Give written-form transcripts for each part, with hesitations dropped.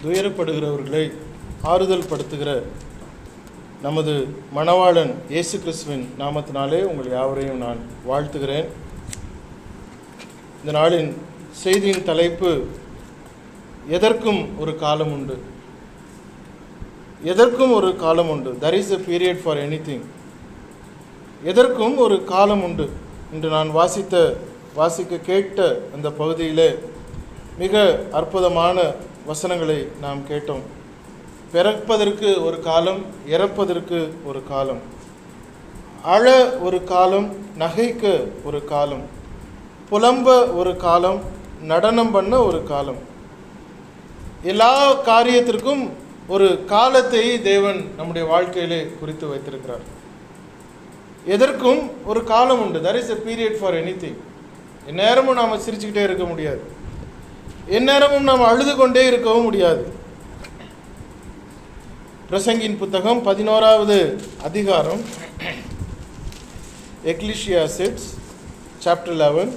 துயரப்படுகிறவர்களை ஆறுதல் படுத்துகிற நமது மணவாளன் இயேசு கிறிஸ்துவின் நாமத்தினாலே உங்கள் யாவரையும் நான் வாழ்த்துகிறேன். இந்த நாளின் செய்தியின் தலைப்பு, எதற்கும் ஒரு காலம் உண்டு. எதற்கும் ஒரு காலம் உண்டு. There is a period for anything. எதற்கும் ஒரு காலம் உண்டு. இன்று நான் வாசிக்க கேட்ட அந்த பகுதியிலே மிக அற்புதமான வசனங்களை நாம் கேட்டோம். பிறப்பதற்கு ஒரு காலம், இறப்பதற்கு ஒரு காலம், அழ ஒரு காலம், நகைக்க ஒரு காலம், புலம்ப ஒரு காலம், நடனம் பண்ண ஒரு காலம். எல்லா காரியத்திற்கும் ஒரு காலத்தை தேவன் நம்முடைய வாழ்க்கையிலே குறித்து வைத்திருக்கிறார். எதற்கும் ஒரு காலம் உண்டு. There is a period for anything. எந்நேரமும் நாம் சிரிச்சுக்கிட்டே இருக்க முடியாது. எந்நேரமும் நாம் அழுது கொண்டே இருக்கவும் முடியாது. பிரசங்கின் புத்தகம் 11வது அதிகாரம், எக்லிசியாஸ்டிஸ் சாப்டர் 11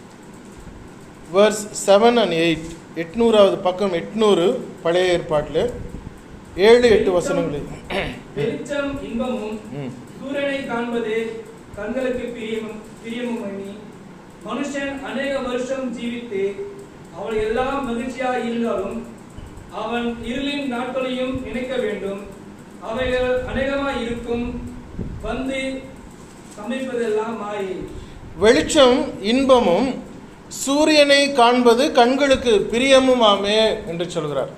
verse 7 and 8. 800வது பக்கம், 800 பழைய ஏற்பாட்டில் 7-8 வசனங்களில், வெளிச்சம் இன்பமும் சூரியனை காண்பது கண்களுக்கு பிரியமும் மனுஷன் அநேக வருஷம் ஜீவித்து அவள் எல்லாம் மகிழ்ச்சியாக இருந்தாலும் அவன் இருளின் நாட்களையும் நினைக்க வேண்டும். அவைகள் அநேகமாய் இருக்கும், வந்து சமைப்பதெல்லாம் மாயை. வெளிச்சம் இன்பமும் சூரியனை காண்பது கண்களுக்கு பிரியமுமாமே என்று சொல்கிறார்.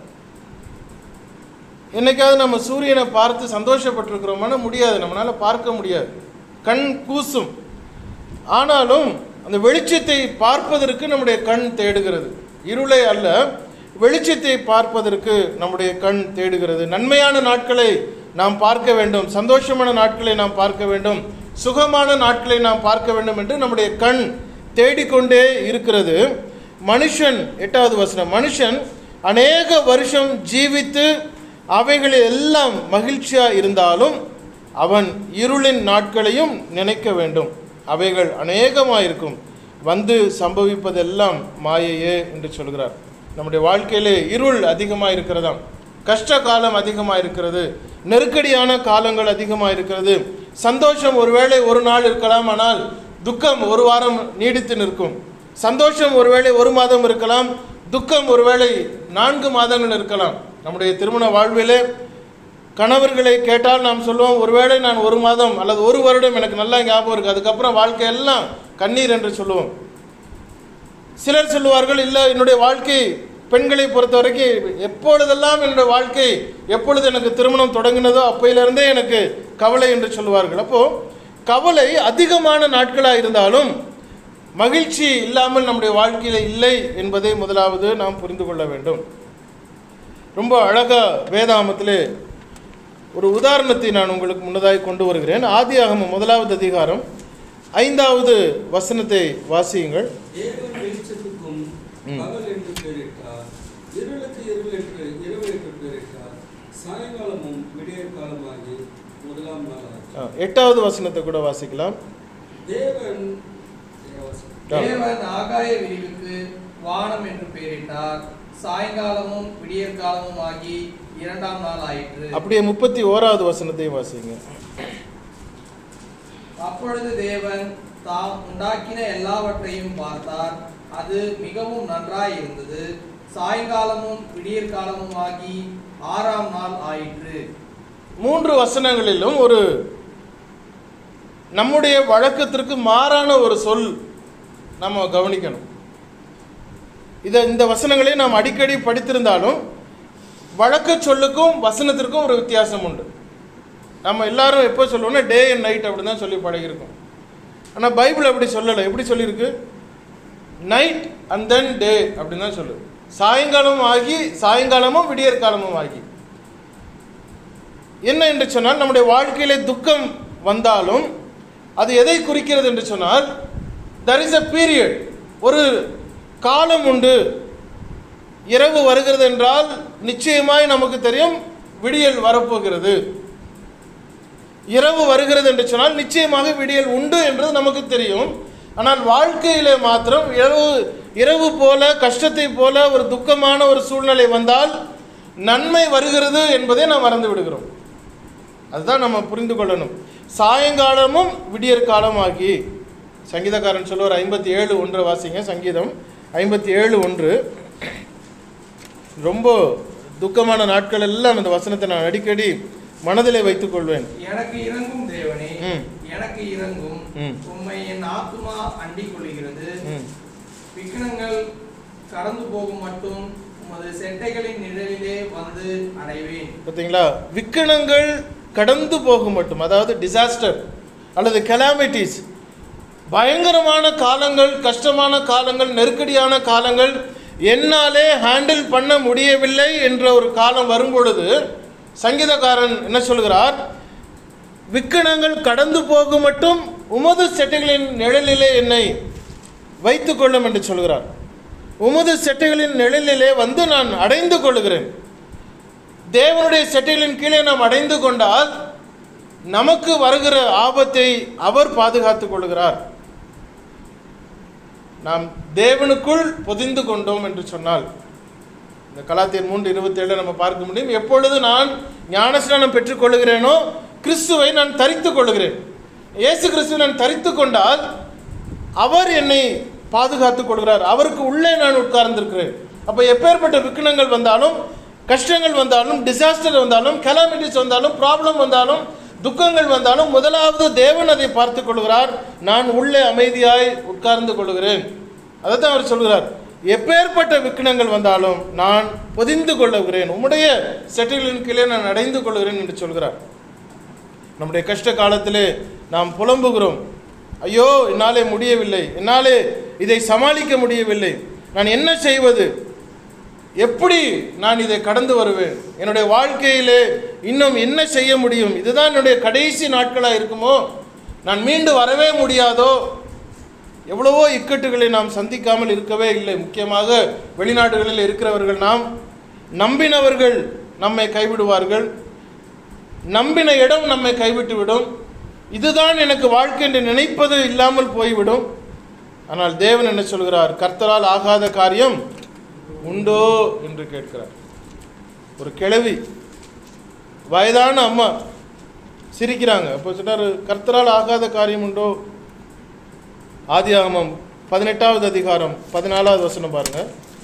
என்னைக்காவது நம்ம சூரியனை பார்த்து சந்தோஷப்பட்டிருக்கிறோமான? முடியாது, நம்மளால பார்க்க முடியாது, கண் கூசும். ஆனாலும் அந்த வெளிச்சத்தை பார்ப்பதற்கு நம்முடைய கண் தேடுகிறது. இருளை அல்ல, வெளிச்சத்தை பார்ப்பதற்கு நம்முடைய கண் தேடுகிறது. நன்மையான நாட்களை நாம் பார்க்க வேண்டும், சந்தோஷமான நாட்களை நாம் பார்க்க வேண்டும், சுகமான நாட்களை நாம் பார்க்க வேண்டும் என்று நம்முடைய கண் தேடிக்கொண்டே இருக்கிறது. மனுஷன், 8வது வசனம், மனுஷன் அநேக வருஷம் ஜீவித்து அவைகளில் எல்லாம் மகிழ்ச்சியாக இருந்தாலும் அவன் இருளின் நாட்களையும் நினைக்க வேண்டும். அவைகள் அநேகமாயிருக்கும், வந்து சம்பவிப்பதெல்லாம் மாயையே என்று சொல்கிறார். நம்முடைய வாழ்க்கையிலே இருள் அதிகமாக இருக்கிறதாம், கஷ்ட காலம் அதிகமாக இருக்கிறது, நெருக்கடியான காலங்கள் அதிகமாக இருக்கிறது. சந்தோஷம் ஒருவேளை ஒரு நாள் இருக்கலாம், ஆனால் துக்கம் ஒரு வாரம் நீடித்து நிற்கும். சந்தோஷம் ஒருவேளை ஒரு மாதம் இருக்கலாம், துக்கம் ஒருவேளை 4 மாதங்கள் இருக்கலாம். நம்முடைய திருமண வாழ்விலே கணவர்களை கேட்டால் நாம் சொல்லுவோம், ஒருவேளை நான் 1 மாதம் அல்லது 1 வருடம் எனக்கு நல்லா ஞாபகம் இருக்குது, அதுக்கப்புறம் வாழ்க்கையெல்லாம் கண்ணீர் என்று சொல்லுவோம். சிலர் சொல்லுவார்கள், இல்லை, என்னுடைய வாழ்க்கை பெண்களை பொறுத்த வரைக்கும் எப்பொழுதெல்லாம் என்னுடைய வாழ்க்கை, எப்பொழுது எனக்கு திருமணம் தொடங்கினதோ அப்பையிலிருந்தே எனக்கு கவலை என்று சொல்லுவார்கள். அப்போது கவலை அதிகமான நாட்களாக இருந்தாலும் மகிழ்ச்சி இல்லாமல் நம்முடைய வாழ்க்கையில் இல்லை என்பதை முதலாவது நாம் புரிந்து கொள்ள வேண்டும். ரொம்ப அழகாக வேதாகமத்திலே ஒரு உதாரணத்தை நான் உங்களுக்கு முன்னதாக கொண்டு வருகிறேன். ஆதியாகமம் 1வது அதிகாரம் 5வது வசனத்தை வாசியுங்கள். தேவன் வெளிச்சத்துக்கும் பகல் என்று பெயரிட்டார், இருளுக்கு இருள் என்று இரவு என்று பெயரிட்டார், சாயங்காலமும் விடியற் காலமாகி 1ஆம் நாள். 8வது வசனத்தை கூட வாசிக்கலாம். தேவன் ஆகாய விரிவுக்கு வானம் என்று பெயரிட்டார், சாயங்காலமும் விடியற் காலமும் ஆகி 2ஆம் நாள் ஆயிற்று. அப்படியே 31வது வசனத்தையும் வாசிங்க. அப்பொழுது தேவன் தாம் உண்டாக்கின எல்லாவற்றையும் பார்த்தார், அது மிகவும் நன்றாய் இருந்தது. சாயங்காலமும் விடியற் காலமும் ஆகி 6ஆம் நாள் ஆயிற்று. 3 வசனங்களிலும் ஒரு நம்முடைய வழக்கத்திற்கு மாறான ஒரு சொல் நம்ம கவனிக்கணும். இந்த வசனங்களை நாம் அடிக்கடி படித்திருந்தாலும் வழக்க சொல்லுக்கும் வசனத்திற்கும் ஒரு வித்தியாசம் உண்டு. நம்ம எல்லாரும் எப்போ சொல்லுவோம்னா டே அண்ட் நைட் அப்படி தான் சொல்லி பழகிருக்கோம். ஆனால் பைபிள் அப்படி சொல்லலை. எப்படி சொல்லியிருக்கு? நைட் அண்ட் தென் டே அப்படின்னு தான் சொல்லுது. சாயங்காலம் ஆகி, சாயங்காலமும் விடியற் காலமும் ஆகி. என்ன என்று சொன்னால், நம்முடைய வாழ்க்கையிலே துக்கம் வந்தாலும் அது எதை குறிக்கிறது என்று சொன்னால், there is a period, ஒரு காலம் உண்டு. இரவு வருகிறது என்றால் நிச்சயமாய் நமக்கு தெரியும் விடியல் வரப்போகிறது. இரவு வருகிறது என்று சொன்னால் நிச்சயமாக விடியல் உண்டு என்றது நமக்கு தெரியும். ஆனால் வாழ்க்கையிலே மாத்திரம் இரவு போல, கஷ்டத்தை போல ஒரு துக்கமான ஒரு சூழ்நிலை வந்தால் நன்மை வருகிறது என்பதை நாம் மறந்து விடுகிறோம். அதுதான் நம்ம புரிந்து கொள்ளணும். சாயங்காலமும் விடியற் காலமாகி, சங்கீதக்காரன் சொல்லுவார் 57:1 வாசிங்க. சங்கீதம் 57:1. ரொம்ப துக்கமான நாட்கள் எல்லாம் இந்த வசனத்தை நான் அடிக்கடி மனதிலே வைத்துக் கொள்வேன். எனக்கு இறங்கும் தேவனே, எனக்கு இறங்கும், உம்மை என் ஆத்துமா அண்டிக் கொள்கிறது. விக்கிரங்கள் கடந்து போகும் மட்டும் உமது செட்டைகளின் நிழலிலே வந்து அடைவேன். பார்த்தீங்களா? விக்கிரங்கள் கடந்து போகும் மட்டும், அதாவது டிசாஸ்டர் அல்லது கெலாமிட்டிஸ், பயங்கரமான காலங்கள், கஷ்டமான காலங்கள், நெருக்கடியான காலங்கள், என்னாலே ஹேண்டில் பண்ண முடியவில்லை என்ற ஒரு காலம் வரும்பொழுது சங்கீதக்காரன் என்ன சொல்கிறார்? விக்கிரங்கள் கடந்து போகும் மட்டும் உமது செட்டைகளின் நிழலிலே என்னை வைத்துக் கொள்ளும் என்று சொல்கிறார். உமது செட்டைகளின் நிழலிலே வந்து நான் அடைந்து கொள்கிறேன். தேவனுடைய செட்டைகளின் கீழே நாம் அடைந்து கொண்டால் நமக்கு வருகிற ஆபத்தை அவர் பாதுகாத்துக் கொள்கிறார். நாம் தேவனுக்குள் பொதிந்து கொண்டோம் என்று சொன்னால், இந்த கலாத்தியர் 3:27 நம்ம பார்க்க முடியும். எப்பொழுது நான் ஞானஸ்நானம் பெற்றுக் கொள்கிறேனோ கிறிஸ்துவை நான் தரித்துக் கொள்கிறேன். இயேசு கிறிஸ்துவை நான் தரித்துக் கொண்டால் அவர் என்னை பாதுகாத்துக் கொள்கிறார். அவருக்கு உள்ளே நான் உட்கார்ந்திருக்கிறேன். அப்போ எப்பேற்பட்ட விக்கினங்கள் வந்தாலும், கஷ்டங்கள் வந்தாலும், டிசாஸ்டர் வந்தாலும், கெலாமிட்டிஸ் வந்தாலும், ப்ராப்ளம் வந்தாலும், துக்கங்கள் வந்தாலும், முதலாவது தேவன் அதை பார்த்துக் கொள்கிறார். நான் உள்ளே அமைதியாய் உட்கார்ந்து கொள்கிறேன். அதைத்தான் அவர் சொல்கிறார். எப்பேற்பட்ட விக்கினங்கள் வந்தாலும் நான் பொதிந்து கொள்ளுகிறேன், உம்முடைய செட்டைகளின் கீழே நான் அடைந்து கொள்கிறேன் என்று சொல்கிறார். நம்முடைய கஷ்ட காலத்திலே நாம் புலம்புகிறோம். ஐயோ, என்னாலே முடியவில்லை, என்னாலே இதை சமாளிக்க முடியவில்லை, நான் என்ன செய்வது, எப்படி நான் இதை கடந்து வருவேன், என்னுடைய வாழ்க்கையிலே இன்னும் என்ன செய்ய முடியும், இதுதான் என்னுடைய கடைசி நாட்களாக இருக்குமோ, நான் மீண்டு வரவே முடியாதோ. எவ்வளவோ இக்கட்டுகளை நாம் சந்திக்காமல் இருக்கவே இல்லை. முக்கியமாக வெளிநாடுகளில் இருக்கிறவர்கள், நாம் நம்பினவர்கள் நம்மை கைவிடுவார்கள், நம்பின இடம் நம்மை கைவிட்டு விடும், இதுதான் எனக்கு வாழ்க்கை என்று நினைப்பது இல்லாமல் போய்விடும். ஆனால் தேவன் என்ன சொல்கிறார்? கர்த்தரால் ஆகாத காரியம் உண்டோ என்று கேட்கிறார். ஒரு கிழவி, வயதான அம்மா சிரிக்கிறாங்க. அப்போ சொன்னார், கர்த்தரால் ஆகாத காரியம் உண்டோ? ஆதியாகமம் 18வது அதிகாரம் 14வது வசனம் பாருங்க.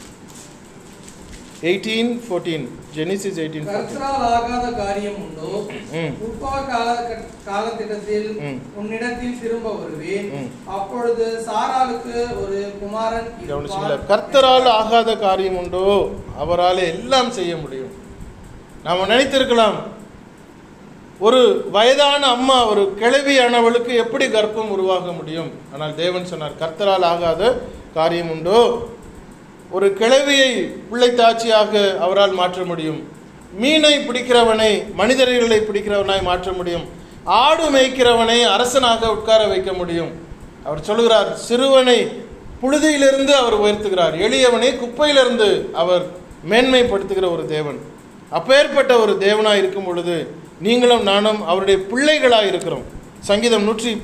18:14 ஜெனிசிஸ் 18:14. கர்த்தரால் ஆகாத காரியம் உண்டோ? உற்பவ காலத்திடத்தில் உன்னிடத்தில் திரும்ப வருவேன், அப்பொழுது சாராளுக்கு ஒரு குமாரன் இருப்பான். கர்த்தரால் ஆகாத காரியம் உண்டோ? அவரால் எல்லாம் செய்ய முடியும். நாம் நினைத்திருக்கலாம், ஒரு வயதான அம்மா, ஒரு கிழவியானவளுக்கு எப்படி கர்ப்பம் உருவாக முடியும்? ஆனால் தேவன் சொன்னார், கர்த்தரால் ஆகாத காரியம் உண்டோ? ஒரு கிழவியை பிள்ளைத்தாட்சியாக அவரால் மாற்ற முடியும். மீனை பிடிக்கிறவனை மனிதர்களை பிடிக்கிறவனாய் மாற்ற முடியும். ஆடு மேய்க்கிறவனை அரசனாக உட்கார வைக்க முடியும். அவர் சொல்கிறார், சிறுவனை புழுதியிலிருந்து அவர் உயர்த்துகிறார், எளியவனை குப்பையிலிருந்து அவர் மேன்மைப்படுத்துகிற ஒரு தேவன். அப்பேற்பட்ட ஒரு தேவனாய் இருக்கும் பொழுது நீங்களும் நானும் அவருடைய பிள்ளைகளாக இருக்கிறோம். சங்கீதம்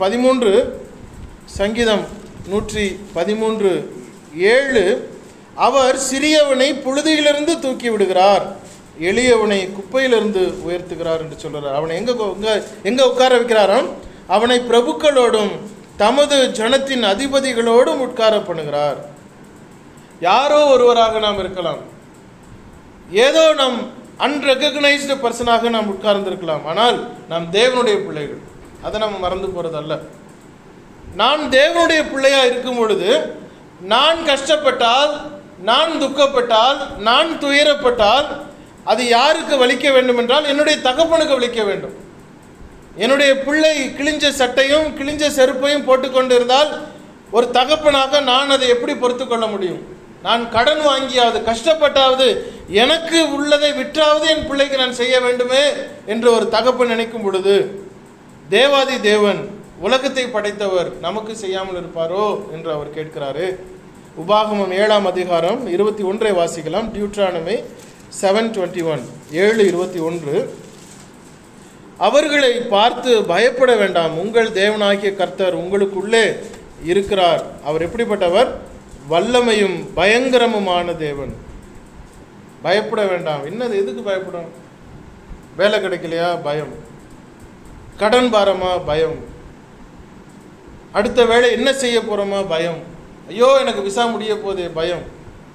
113:7 அவர் சிறியவனை புழுதியிலிருந்து தூக்கி விடுகிறார், எளியவனை குப்பையிலிருந்து உயர்த்துகிறார் என்று சொல்கிறார். அவனை எங்க உட்கார வைக்கிறாராம்? அவனை பிரபுக்களோடும் தமது ஜனத்தின் அதிபதிகளோடும் உட்கார பண்ணுகிறார். யாரோ ஒருவராக நாம் இருக்கலாம், ஏதோ நம் அன்ரெகனைஸ்டு பர்சனாக நாம் உட்கார்ந்திருக்கலாம். ஆனால் நாம் தேவனுடைய பிள்ளைகள், அதை நம்ம மறந்து போறதல்ல. நான் தேவனுடைய பிள்ளையா இருக்கும் பொழுது நான் கஷ்டப்பட்டால், நான் துக்கப்பட்டால், நான் துயரப்பட்டால் அது யாருக்கு வலிக்க வேண்டும் என்றால் என்னுடைய தகப்பனுக்கு வலிக்க வேண்டும். என்னுடைய பிள்ளை கிழிஞ்ச சட்டையும் கிழிஞ்ச செருப்பையும் போட்டுக்கொண்டு இருந்தால் ஒரு தகப்பனாக நான் அதை எப்படி பொறுத்து கொள்ள முடியும்? நான் கடன் வாங்கியாவது கஷ்டப்பட்டாவது எனக்கு உள்ளதை விற்றாவது என் பிள்ளைக்கு நான் செய்ய வேண்டுமே என்று ஒரு தகப்பன் நினைக்கும் பொழுது, தேவாதி தேவன் உலகத்தை படைத்தவர் நமக்கு செய்யாமல் இருப்பாரோ என்று அவர் கேட்கிறாரு. உபாகமம் 7ஆம் அதிகாரம் 21 வாசிக்கலாம். டியூட்ரானமி 7:21 7:21. அவர்களை பார்த்து பயப்பட வேண்டாம், உங்கள் தேவனாகிய கர்த்தர் உங்களுக்குள்ளே இருக்கிறார். அவர் எப்படிப்பட்டவர்? வல்லமையும் பயங்கரமுமான தேவன். பயப்பட வேண்டாம். என்னது, எதுக்கு பயப்படும்? வேலை கிடைக்கலையா? பயம். கடன் பாரமா? பயம். அடுத்த வேலை என்ன செய்ய போறோமா? பயம். ஐயோ எனக்கு விசா முடிய போதே, பயம்.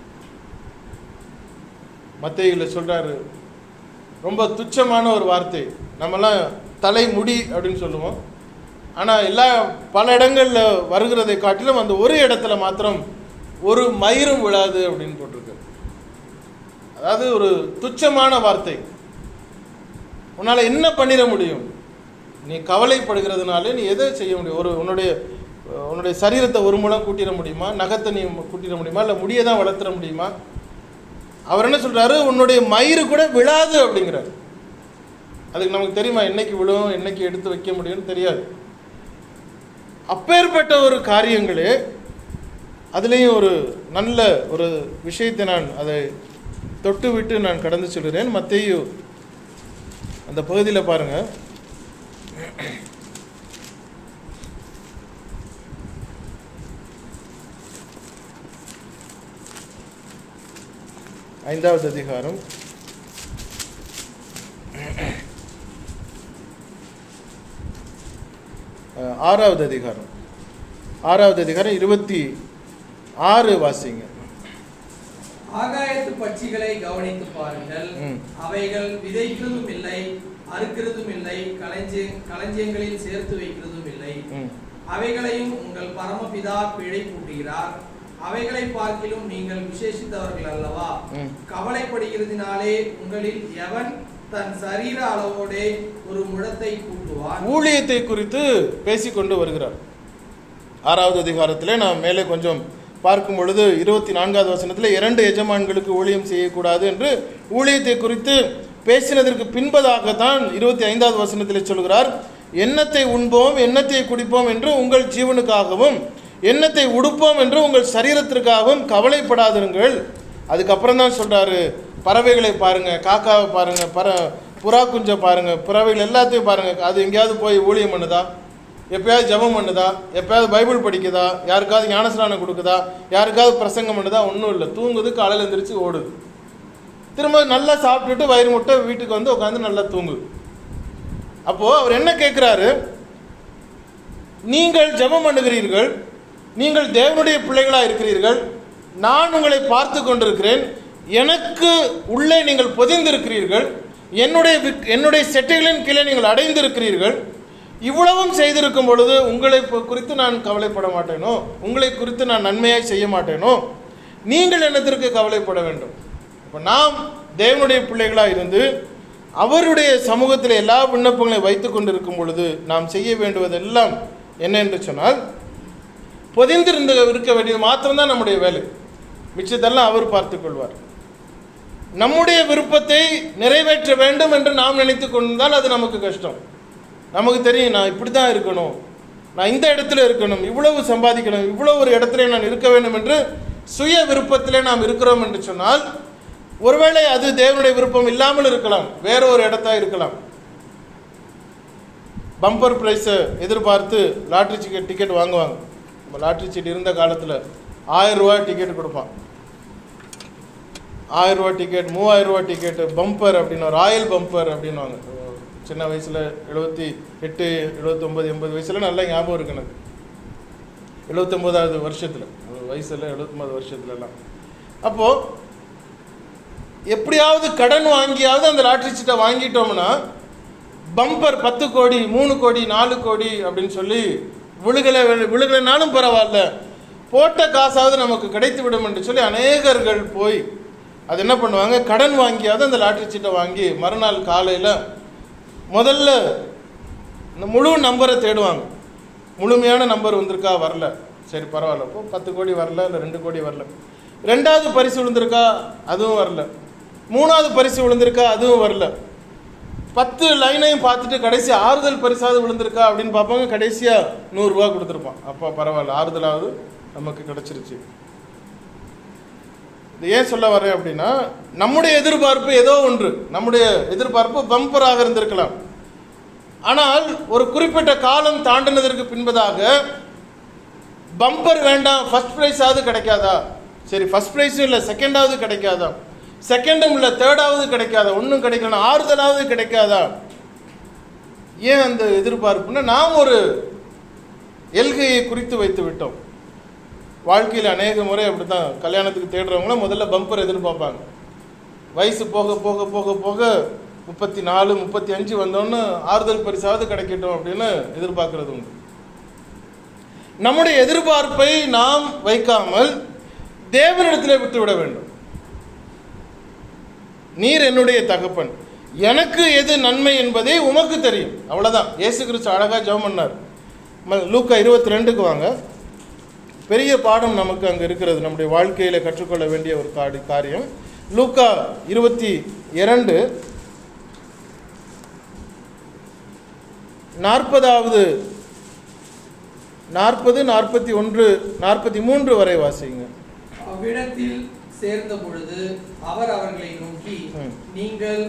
மத்தேயுல சொல்றாரு, ரொம்ப துச்சமான ஒரு வார்த்தை. நம்மலாம் தலைமுடி அப்படின்னு சொல்லுவோம். ஆனால் பல இடங்களில் வருகிறதை காட்டிலும் அந்த ஒரு இடத்துல மாத்திரம் ஒரு மயிரும் விழாது அப்படின்னு போட்டிருக்கு. அதாவது ஒரு துச்சமான வார்த்தை. உன்னால் என்ன பண்ணிட முடியும்? நீ கவலைப்படுகிறதுனால நீ எதை செய்ய முடியும்? உன்னுடைய சரீரத்தை ஒரு முழம் கூட்டிட முடியுமா? நகத்தை நீ கூட்டிட முடியுமா? இல்லை முடியை தான் வளர்த்துட முடியுமா? அவர் என்ன சொல்றாரு? உன்னுடைய மயிறு கூட விழாது அப்படிங்கிறார். அதுக்கு நமக்கு தெரியுமா என்னைக்கு விழும், என்னைக்கு எடுத்து வைக்க முடியும்னு தெரியாது. அப்பேற்பட்ட ஒரு காரியங்களே, அதுலேயும் ஒரு நல்ல ஒரு விஷயத்தை நான் அதை தொட்டு விட்டு நான் கடந்து சொல்கிறேன். மத்தேயு அந்த பகுதியில் பாருங்க, 5வது அதிகாரம் 6வது அதிகாரம் 26 வாசிங்க. ஆகாயத்து பட்சிகளை கவனித்து பாருங்கள். அவைகள் விதைக்கிறதும் இல்லை, அறுக்கிறதும் இல்லை, களஞ்சியங்களில் சேர்த்து வைக்கிறதும் இல்லை. அவைகளையும் உங்கள் பரமபிதா பிழை கூட்டுகிறார். அவைகளை பார்க்கிலும் நீங்கள் விசேஷித்தவர்கள் அல்லவா? கவலைப்படுகிறதினாலே உங்களில் எவன் தன் சரீர அளவோடே ஒரு முழத்தை கூட்டுவான்? ஊழியத்தை குறித்து பேசிக்கொண்டு வருகிறார். 6வது அதிகாரத்திலே நாம் மேலே கொஞ்சம் பார்க்கும் பொழுது 24வது வசனத்தில் 2 எஜமான்களுக்கு ஊழியம் செய்யக்கூடாது என்று ஊழியத்தை குறித்து பேசினதற்கு பின்பதாகத்தான் 25வது வசனத்தில் சொல்கிறார், எண்ணத்தை உண்போம் எண்ணத்தை குடிப்போம் என்று உங்கள் ஜீவனுக்காகவும் எண்ணத்தை உடுப்போம் என்று உங்கள் சரீரத்திற்காகவும் கவலைப்படாதிருங்கள். அதுக்கப்புறம் தான் சொல்றாரு, பறவைகளை பாருங்க, காக்காவை பாருங்க, புறா குஞ்சை பாருங்க, பறவைகள் எல்லாத்தையும் பாருங்க. அது எங்கேயாவது போய் ஊழியம் பண்ணுதா? எப்பயாவது ஜெபம் பண்ணுதா? எப்பயாவது பைபிள் படிக்குதா? யாருக்காவது ஞானஸ்நானம் கொடுக்குதா? யாருக்காவது பிரசங்கம் பண்ணுதா? ஒன்றும் இல்லை. தூங்குது, காலையில் எழுந்திரிச்சு ஓடுது, திரும்ப நல்லா சாப்பிட்டுட்டு வயிறு முட்டை வீட்டுக்கு வந்து உட்காந்து நல்லா தூங்குது. அப்போ அவர் என்ன கேட்கிறாரு? நீங்கள் ஜெபம் பண்ணுகிறீர்கள், நீங்கள் தேவனுடைய பிள்ளைகளா இருக்கிறீர்கள், நான் உங்களை பார்த்து கொண்டிருக்கிறேன், எனக்கு உள்ளே நீங்கள் பொதிந்திருக்கிறீர்கள், என்னுடைய செட்டைகளின் கீழே நீங்கள் அடைந்திருக்கிறீர்கள். இவ்வளவும் செய்திருக்கும் பொழுது உங்களை குறித்து நான் கவலைப்பட மாட்டேனோ? உங்களை குறித்து நான் நன்மையாய் செய்ய மாட்டேனோ? நீங்கள் என்னத்திற்கு கவலைப்பட வேண்டும்? இப்போ நாம் தேவனுடைய பிள்ளைகளாக இருந்து அவருடைய சமூகத்தில் எல்லா விண்ணப்பங்களையும் வைத்து கொண்டிருக்கும் பொழுது நாம் செய்ய வேண்டுவதெல்லாம் என்ன என்று சொன்னால், பொதிந்திருந்து இருக்க வேண்டியது மாத்திரம்தான் நம்முடைய வேலை. மிச்சத்தெல்லாம் அவர் பார்த்து கொள்வார். நம்முடைய விருப்பத்தை நிறைவேற்ற வேண்டும் என்று நாம் நினைத்து கொண்டால் அது நமக்கு கஷ்டம். நமக்கு தெரியும், நான் இப்படி தான் இருக்கணும், நான் இந்த இடத்துல இருக்கணும், இவ்வளவு சம்பாதிக்கணும், இவ்வளவு ஒரு இடத்துல நான் இருக்க வேண்டும் என்று சுய விருப்பத்திலே நாம் இருக்கிறோம் என்று சொன்னால், ஒருவேளை அது தேவனுடைய விருப்பம் இல்லாமல் இருக்கலாம், வேற ஒரு இடத்தா இருக்கலாம். பம்பர் பிரைஸை எதிர்பார்த்து லாட்ரி டிக்கெட் வாங்குவாங்க. லாட்ரி சீட் இருந்த காலத்தில் 1000 ரூபாய் டிக்கெட் கொடுப்பான். 1000 ரூபாய் டிக்கெட், 3000 ரூபாய் டிக்கெட்டு, பம்பர் அப்படின்னு, ராயல் பம்பர் அப்படின்வாங்க. சின்ன வயசில் 78, 79, 80 வயசில் நல்லா ஞாபகம் இருக்கு எனக்கு. 79வது வருஷத்தில் வயசில் 79 வருஷத்துலலாம். அப்போது எப்படியாவது கடன் வாங்கியாவது அந்த லாட்ரி சீட்டை வாங்கிட்டோம்னா பம்பர் 10 கோடி, 3 கோடி, 4 கோடி அப்படின்னு சொல்லி விழுகலைனாலும் பரவாயில்ல, போட்ட காசாவது நமக்கு கிடைத்து விடும் என்று சொல்லி அநேகர்கள் போய் அது என்ன பண்ணுவாங்க, கடன் வாங்கியாவது அந்த லாட்ரி சீட்டை வாங்கி மறுநாள் காலையில் முதல்ல இந்த முழு நம்பரை தேடுவாங்க. முழுமையான நம்பர் வந்திருக்கா, வரல, சரி பரவாயில்ல, இப்போ 10 கோடி வரல, இல்லை 2 கோடி வரல. 2வது பரிசு விழுந்திருக்கா, அதுவும் வரல. 3வது பரிசு விழுந்திருக்கா, அதுவும் வரல. 10 லைனையும் பார்த்துட்டு கடைசி ஆறுதல் பரிசாவது விழுந்திருக்கா அப்படின்னு பார்ப்பாங்க. கடைசியாக 100 ரூபா கொடுத்துருப்பான். அப்போ பரவாயில்ல, ஆறுதலாவது நமக்கு கிடைச்சிருச்சு. இது ஏன் சொல்ல வரேன் அப்படின்னா, நம்முடைய எதிர்பார்ப்பு ஏதோ ஒன்று, நம்முடைய எதிர்பார்ப்பு பம்பராக இருந்திருக்கலாம். ஆனால் ஒரு குறிப்பிட்ட காலம் தாண்டினதற்கு பின்பதாக பம்பர் வேண்டாம், ஃபர்ஸ்ட் ப்ரைஸாவது கிடைக்காதா? சரி, ஃபர்ஸ்ட் ப்ரைஸும் இல்லை, செகண்டாவது கிடைக்காதா? செகண்டும் இல்லை, தேர்டாவது கிடைக்காதா? ஒன்றும் கிடைக்கலன்னா ஆறுதலாவது கிடைக்காதா? ஏன் அந்த எதிர்பார்ப்புன்னா, நாம் ஒரு எல்கையை குறித்து வைத்து விட்டோம். வாழ்க்கையில் அநேக முறை அப்படி தான். கல்யாணத்துக்கு தேடுறவங்களும் முதல்ல பம்பர் எதிர்பார்ப்பாங்க. வயசு போக போக போக போக 34, 35 வந்தோன்னு ஆறுதல் பரிசாவது கிடைக்கட்டும் அப்படின்னு எதிர்பார்க்கறது உண்டு. நம்முடைய எதிர்பார்ப்பை நாம் வைக்காமல் தேவனிடத்தில் விட்டுவிட வேண்டும். நீர் என்னுடைய தகப்பன், எனக்கு எது நன்மை என்பதே உமக்கு தெரியும். அவ்வளோதான். இயேசு கிறிஸ்து அழகாக ஜெபம் பண்ணார். லூக்கா 22க்கு வாங்க. பெரிய பாடம் நமக்கு அங்கே இருக்கிறது, நம்முடைய வாழ்க்கையில் கற்றுக்கொள்ள வேண்டிய ஒரு காரியம். லூக்கா 22 40, 41, 43 வரை வாசிங்க. அவ்விடத்தில் சேர்ந்த பொழுது அவர் அவர்களை நோக்கி, நீங்கள்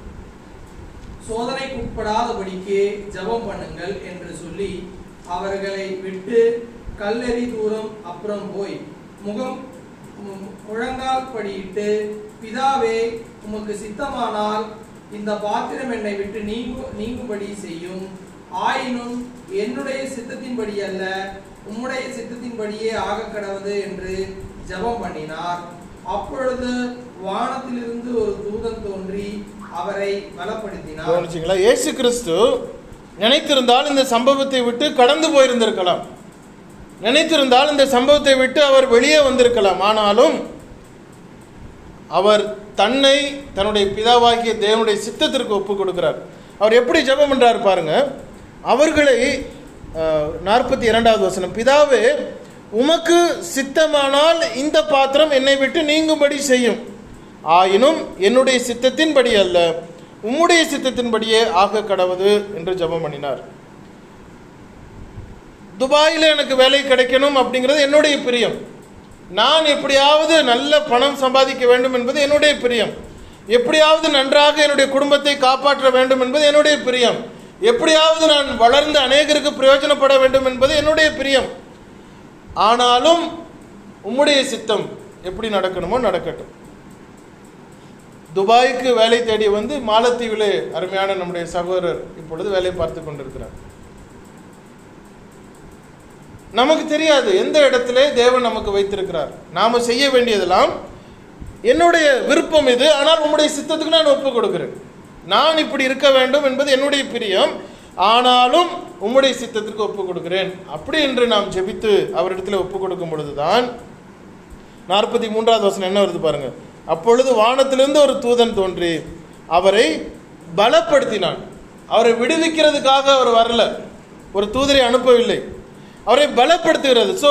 சோதனைக்குட்படாதபடிக்கு ஜெபம் பண்ணுங்கள் என்று சொல்லி அவர்களை விட்டு கல்லெறி தூரம் அப்புறம் போய் முழங்கால் படியிட்டு, பிதாவே, உமக்கு சித்தமானால் இந்த பாத்திரம் என்னை விட்டு நீங்கும்படி செய்யும். ஆயினும் என்னுடைய சித்தத்தின்படி அல்ல, உம்முடைய சித்தத்தின்படியே ஆக கடவுது என்று ஜெபம் பண்ணினார். அப்பொழுது வானத்திலிருந்து ஒரு தூதன் தோன்றி அவரை பலப்படுத்தினார். இயேசு கிறிஸ்து நினைத்திருந்தால் இந்த சம்பவத்தை விட்டு கடந்து போயிருந்திருக்கலாம். நினைத்திருந்தால் இந்த சம்பவத்தை விட்டு அவர் வெளியே வந்திருக்கலாம். ஆனாலும் அவர் தன்னை தன்னுடைய பிதாவாகிய தேவனுடைய சித்தத்திற்கு ஒப்புக் கொடுக்கிறார். அவர் எப்படி ஜெபம் பண்றார் பாருங்க. அவர்களை 42வது வசனம், பிதாவே, உமக்கு சித்தமானால் இந்த பாத்திரம் என்னை விட்டு நீங்கும்படி செய்யும். ஆயினும் என்னுடைய சித்தத்தின்படி அல்ல, உம்முடைய சித்தத்தின்படியே ஆக கடவுது என்று ஜெபம் பண்ணினார். துபாயில் எனக்கு வேலை கிடைக்கணும் அப்படிங்கிறது என்னுடைய பிரியம். நான் எப்படியாவது நல்ல பணம் சம்பாதிக்க வேண்டும் என்பது என்னுடைய பிரியம். எப்படியாவது நன்றாக என்னுடைய குடும்பத்தை காப்பாற்ற வேண்டும் என்பது என்னுடைய பிரியம். எப்படியாவது நான் வளர்ந்து அநேகருக்கு பிரயோஜனப்பட வேண்டும் என்பது என்னுடைய பிரியம். ஆனாலும் உம்முடைய சித்தம் எப்படி நடக்கணுமோ நடக்கட்டும். துபாய்க்கு வேலை தேடி வந்து மாலத்தீவிலே அருமையான நம்முடைய சகோதரர் இப்பொழுது வேலை பார்த்து கொண்டிருக்கிறார். நமக்கு தெரியாது எந்த இடத்துல தேவன் நமக்கு வைத்திருக்கிறார். நாம செய்ய வேண்டியதெல்லாம், என்னுடைய விருப்பம் இது, ஆனால் உம்முடைய சித்தத்துக்கு நான் ஒப்புக் கொடுக்கிறேன். நான் இப்படி இருக்க வேண்டும் என்பது என்னுடைய பிரியம், ஆனாலும் உம்முடைய சித்தத்திற்கு ஒப்புக் கொடுக்கிறேன் அப்படி என்று நாம் ஜெபித்து அவரிடத்தில் ஒப்புக் கொடுக்கும் பொழுதுதான் 43வது வசனம் என்ன வருது பாருங்க. அப்பொழுது வானத்திலிருந்து ஒரு தூதன் தோன்றி அவரை பலப்படுத்தினான். அவரை விடுவிக்கிறதுக்காக அவர் வரல, ஒரு தூதரை அனுப்பவில்லை, அவரை பலப்படுத்துகிறது. ஸோ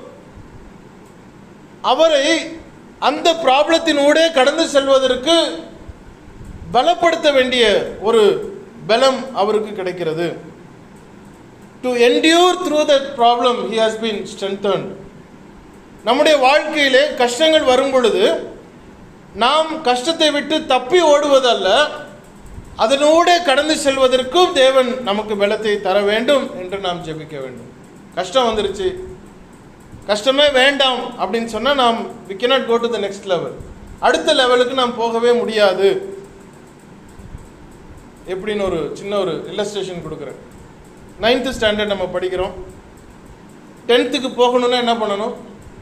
அவரை அந்த ப்ராப்ளத்தினூடே கடந்து செல்வதற்கு பலப்படுத்த வேண்டிய ஒரு பலம் அவருக்கு கிடைக்கிறது. To endure through that problem he has been strengthened. நம்முடைய வாழ்க்கையிலே கஷ்டங்கள் வரும் பொழுது நாம் கஷ்டத்தை விட்டு தப்பி ஓடுவதல்ல, அதனூடே கடந்து செல்வதற்கும் தேவன் நமக்கு பலத்தை தர வேண்டும் என்று நாம் ஜெபிக்க வேண்டும். கஷ்டம் வந்துருச்சு, கஷ்டமே வேண்டாம் அப்படின்னு சொன்னால் நாம் we cannot go to the next level. அடுத்த லெவலுக்கு நாம் போகவே முடியாது. எப்படின்னு ஒரு சின்ன ஒரு இல்லஸ்ட்ரேஷன் கொடுக்குறேன். 9th ஸ்டாண்டர்ட் நம்ம படிக்கிறோம். 10th போகணும்னா என்ன பண்ணணும்?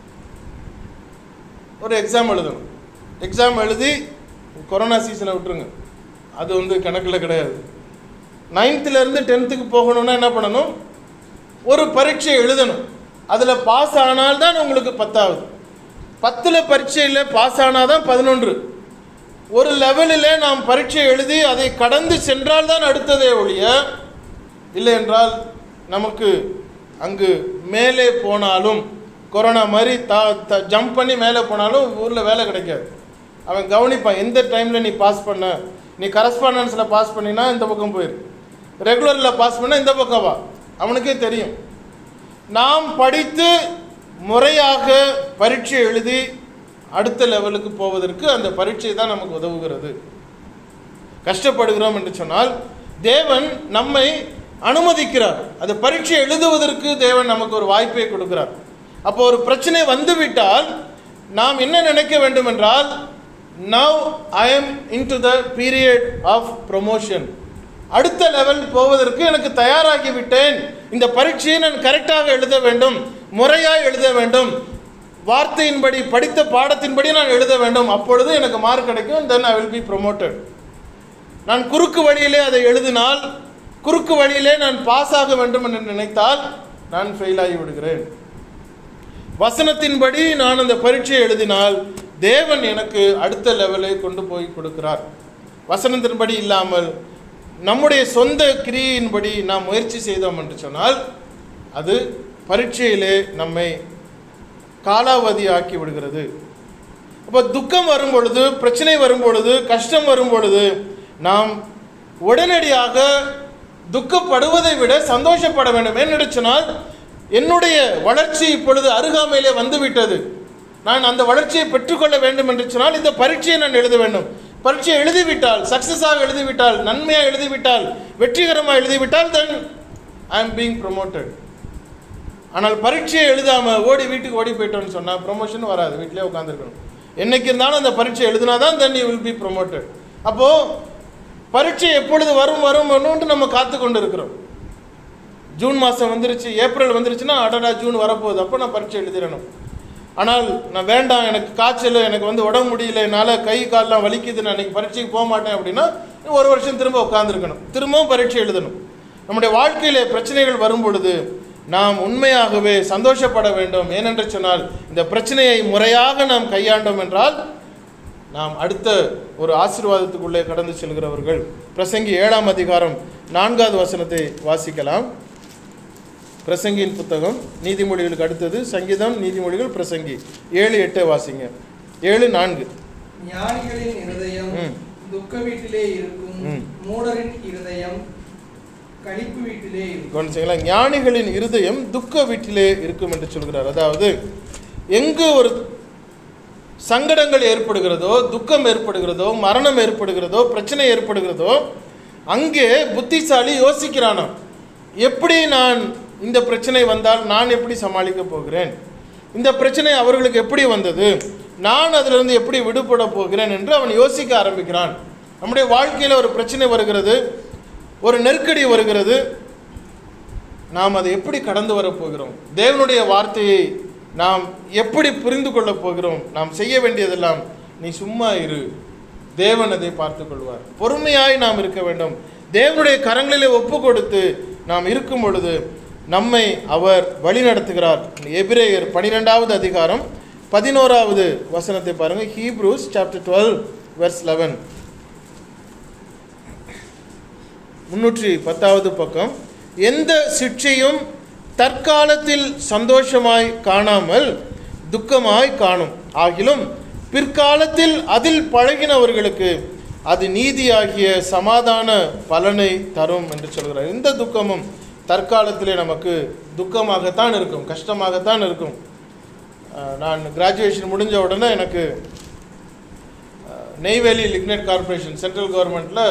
ஒரு எக்ஸாம் எழுதணும். எக்ஸாம் எழுதி கொரோனா சீசனை விட்டுருங்க, அது வந்து கணக்கில் கிடையாது. 9th இருந்து 10th போகணும்னா என்ன பண்ணணும்? ஒரு பரீட்சை எழுதணும். அதில் பாஸ் ஆனால்தான் உங்களுக்கு 10வது. 10ல் பரீட்சையில் பாஸ் ஆனால் தான் 11. ஒரு லெவலில் நாம் பரீட்சை எழுதி அதை கடந்து சென்றால் தான் அடுத்ததே ஒழிய, இல்லை என்றால் நமக்கு அங்கு மேலே போனாலும் கொரோனா மாதிரி ஜம்ப் பண்ணி மேலே போனாலும் ஊரில் வேலை கிடைக்காது. அவன் கவனிப்பான், எந்த டைமில் நீ பாஸ் பண்ண. நீ கரஸ்பாண்டன்ஸில் பாஸ் பண்ணினா இந்த பக்கம் போயிரு, ரெகுலரில் பாஸ் பண்ண இந்த பக்கம் வா, அவனுக்கே தெரியும். நாம் படித்து முறையாக பரீட்சை எழுதி அடுத்த லெவலுக்கு போவதற்கு அந்த பரீட்சை தான் நமக்கு உதவுகிறது. கஷ்டப்படுகிறோம் என்று சொன்னால் தேவன் நம்மை அனுமதிக்கிறார். அது பரீட்சை எழுதுவதற்கு தேவன் நமக்கு ஒரு வாய்ப்பை கொடுக்கிறார். அப்போ ஒரு பிரச்சனை வந்துவிட்டால் நாம் என்ன நினைக்க வேண்டும் என்றால், now I am into the period of promotion. அடுத்த லெவல் போவதற்கு எனக்கு தயாராகி விட்டேன். இந்த பரீட்சையை நான் கரெக்டாக எழுத வேண்டும், முறையாக எழுத வேண்டும், வார்த்தையின்படி படித்த பாடத்தின்படி நான் எழுத வேண்டும். அப்பொழுது எனக்கு மார்க் கிடைக்கும். then I will be promoted. நான் குறுக்கு வழியிலே அதை எழுதினால், குறுக்கு வழியிலே நான் பாஸ் ஆக வேண்டும் என்று நினைத்தால் நான் ஃபெயில் ஆகி விடுகிறேன். வசனத்தின்படி நான் அந்த பரீட்சையை எழுதினால் தேவன் எனக்கு அடுத்த லெவலை கொண்டு போய் கொடுக்கிறார். வசனத்தின்படி இல்லாமல் நம்முடைய சொந்த கிரியையின்படி நாம் முயற்சி செய்தோம் என்று சொன்னால் அது பரீட்சையிலே நம்மை காலாவதி ஆக்கி விடுகிறது. அப்போ துக்கம் வரும் பொழுது, பிரச்சனை வரும் பொழுது, கஷ்டம் வரும் பொழுது நாம் உடனடியாக துக்கப்படுவதை விட சந்தோஷப்பட வேண்டும். ஏன்னு சொன்னால் என்னுடைய வளர்ச்சி இப்பொழுது அருகாமையிலே வந்துவிட்டது, நான் அந்த வளர்ச்சியை பெற்றுக்கொள்ள வேண்டும் என்று சொன்னால் இந்த பரீட்சையை நான் எழுத வேண்டும். பரீட்சையை எழுதிவிட்டால், சக்சஸாக எழுதிவிட்டால், நன்மையாக எழுதிவிட்டால், வெற்றிகரமாக எழுதிவிட்டால் then I am being promoted. ஆனால் பரீட்சையை எழுதாமல் வீட்டுக்கு ஓடி போயிட்டோன்னு சொன்னால் ப்ரொமோஷன் வராது, வீட்டிலே உட்காந்துருக்கணும். என்னைக்கு இருந்தாலும் அந்த பரீட்சை எழுதினாதான் then you will be promoted. அப்போது பரீட்சை எப்பொழுது வரும்னு நம்ம காத்து கொண்டு இருக்கிறோம். ஜூன் மாதம் வந்துருச்சு, ஏப்ரல் வந்துருச்சுன்னா அடடா ஜூன் வரப்போகுது, அப்போ நான் பரீட்சை எழுதிடணும். ஆனால் நான் வேண்டாம், எனக்கு காய்ச்சல், எனக்கு உடம்பு முடியல, என்னால் கை காலெலாம் வலிக்குது, நான் இன்றைக்கி பரீட்சைக்கு போக மாட்டேன் அப்படின்னா ஒரு வருஷம் திரும்ப உட்காந்துருக்கணும், திரும்பவும் பரீட்சை எழுதணும். நம்முடைய வாழ்க்கையில் பிரச்சனைகள் வரும் பொழுது நாம் உண்மையாகவே சந்தோஷப்பட வேண்டும். ஏனென்று சொன்னால் இந்த பிரச்சனையை முறையாக நாம் கையாண்டோம் என்றால் நாம் அடுத்த ஒரு ஆசீர்வாதத்துக்குள்ளே கடந்து செல்கிறவர்கள். பிரசங்கி 7ஆம் அதிகாரம் 4வது வசனத்தை வாசிக்கலாம். பிரசங்கியின் புத்தகம், நீதிமொழிகளுக்கு அடுத்தது சங்கீதம், நீதிமொழிகள், பிரசங்கி 7:8 வாசிங்க. 7:4. ஞானிகளின் இருதயம் துக்க வீட்டிலே இருக்கும், மூடரின் இருதயம் களிப்பு வீட்டிலே இருக்கும். ஞானிகளின் இருதயம் துக்க வீட்டிலே இருக்கும் என்று சொல்கிறார். அதாவது எங்கு ஒரு சங்கடங்கள் ஏற்படுகிறதோ, துக்கம் ஏற்படுகிறதோ, மரணம் ஏற்படுகிறதோ, பிரச்சனை ஏற்படுகிறதோ அங்கே புத்திசாலி யோசிக்கிறானோ, எப்படி நான் இந்த பிரச்சனை வந்தால் நான் எப்படி சமாளிக்க போகிறேன், இந்த பிரச்சனை அவர்களுக்கு எப்படி வந்தது, நான் அதிலிருந்து எப்படி விடுபட போகிறேன் என்று அவன் யோசிக்க ஆரம்பிக்கிறான். நம்முடைய வாழ்க்கையில் ஒரு பிரச்சனை வருகிறது, ஒரு நெருக்கடி வருகிறது, நாம் அதை எப்படி கடந்து வரப்போகிறோம், தேவனுடைய வார்த்தையை நாம் எப்படி புரிந்து கொள்ளப் போகிறோம், நாம் செய்ய வேண்டியதெல்லாம் நீ சும்மா இரு, தேவன் அதை பார்த்து கொள்வார். பொறுமையாய் நாம் இருக்க வேண்டும். தேவனுடைய கரங்களிலே ஒப்பு கொடுத்து நாம் இருக்கும் பொழுது நம்மை அவர் வழி நடத்துகிறார். எபிரேயர் 12வது அதிகாரம் 11வது வசனத்தை பாருங்கள். Hebrews chapter 12 verse 11. 310வது பக்கம். எந்த சிட்சையும் தற்காலத்தில் சந்தோஷமாய் காணாமல் துக்கமாய் காணும், ஆகிலும் பிற்காலத்தில் அதில் பழகினவர்களுக்கு அது நீதியாகிய சமாதான பலனை தரும் என்று சொல்கிறார். இந்த துக்கமும் தற்காலத்திலே நமக்கு துக்கமாகத்தான் இருக்கும், கஷ்டமாகத்தான் இருக்கும். நான் கிராஜுவேஷன் முடிஞ்ச உடனே எனக்கு நெய்வேலி லிக்னைட் கார்பரேஷன் சென்ட்ரல் கவர்மெண்ட்டில்